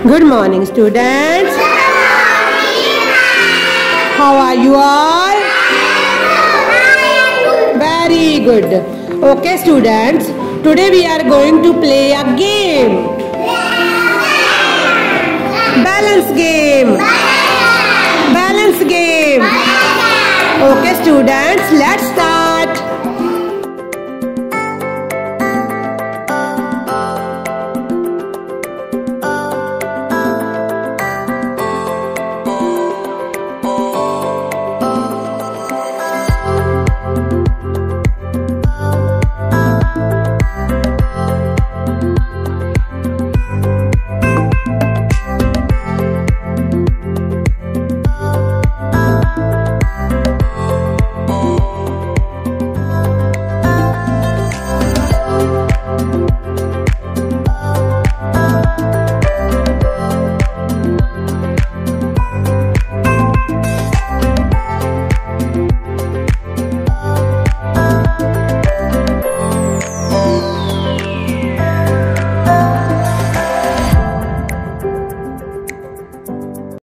Good morning, students. How are you all? Very good. Okay, students. Today we are going to play a game. Balance game. Balance game. Okay, students. Let's start.